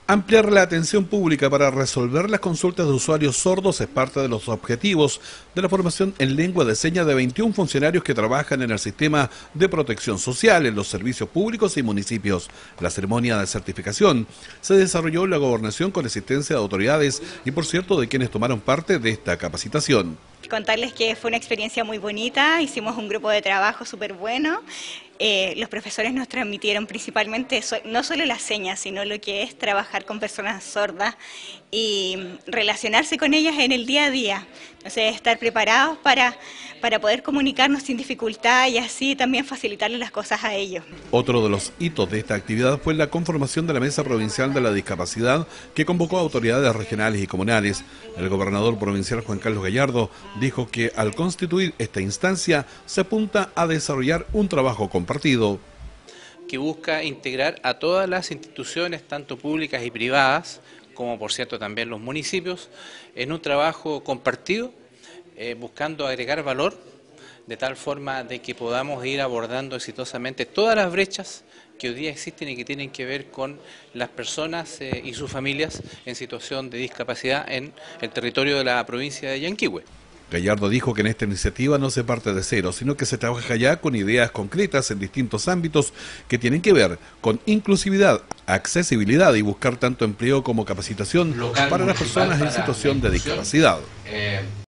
Ampliar la atención pública para resolver las consultas de usuarios sordos es parte de los objetivos de la formación en lengua de señas de 21 funcionarios que trabajan en el sistema de protección social en los servicios públicos y municipios. La ceremonia de certificación se desarrolló en la gobernación con asistencia de autoridades y, por cierto, de quienes tomaron parte de esta capacitación. Contarles que fue una experiencia muy bonita, hicimos un grupo de trabajo súper bueno. Los profesores nos transmitieron principalmente no solo las señas, sino lo que es trabajar con personas sordas y relacionarse con ellas en el día a día. Entonces, estar preparados para poder comunicarnos sin dificultad y así también facilitarles las cosas a ellos. Otro de los hitos de esta actividad fue la conformación de la Mesa Provincial de la Discapacidad, que convocó a autoridades regionales y comunales. El gobernador provincial Juan Carlos Gallardo dijo que al constituir esta instancia se apunta a desarrollar un trabajo compartido que busca integrar a todas las instituciones, tanto públicas y privadas, como por cierto también los municipios, en un trabajo compartido, buscando agregar valor, de tal forma de que podamos ir abordando exitosamente todas las brechas que hoy día existen y que tienen que ver con las personas y sus familias en situación de discapacidad en el territorio de la provincia de Yanquihue. Gallardo dijo que en esta iniciativa no se parte de cero, sino que se trabaja ya con ideas concretas en distintos ámbitos que tienen que ver con inclusividad, accesibilidad y buscar tanto empleo como capacitación para las personas en situación de discapacidad.